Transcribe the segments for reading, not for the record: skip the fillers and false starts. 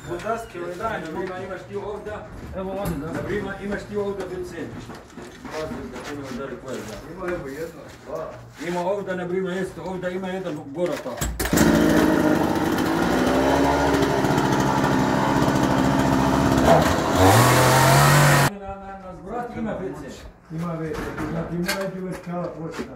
Daske ove daj, na prima imaš ti ovdje. Evo ovdje, da. Na prima imaš ti ovdje benzin. Ima evo jedno, dva. Ima ovdje, na prima jeste, ovdje ima jedan gorata. Na zbrat ima benzin. Ima već, znači mora ići već kala početa.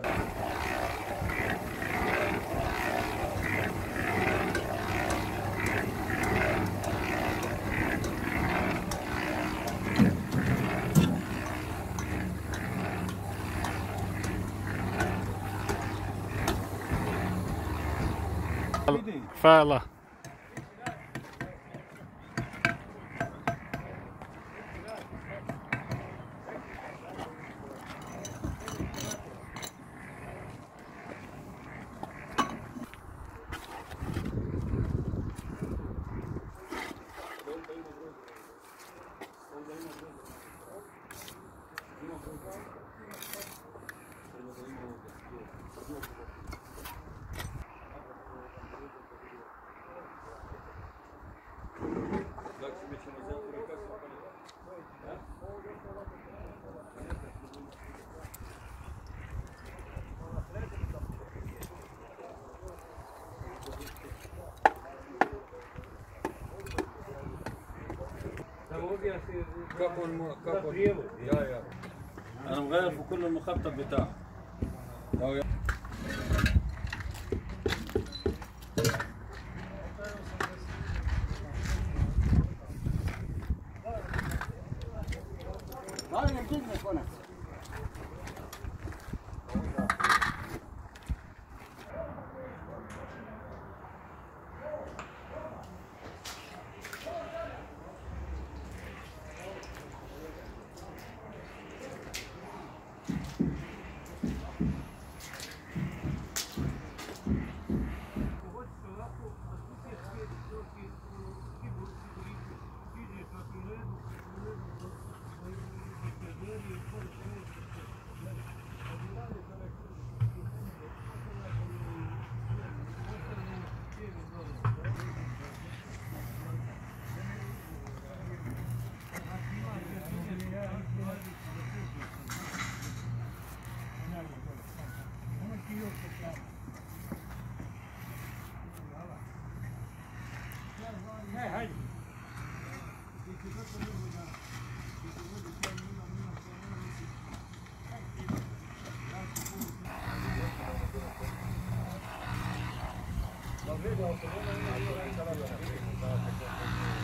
فعلا كابون يا انا مغير في كل المخطط بتاعه. Não vejo,